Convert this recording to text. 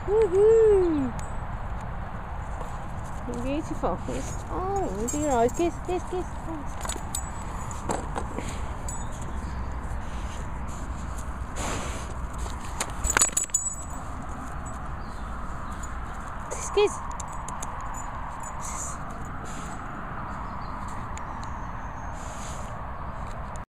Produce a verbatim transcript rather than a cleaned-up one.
Woohoo! Beautiful. Oh, look at your eyes. Kiss, kiss, kiss. Kiss, kiss.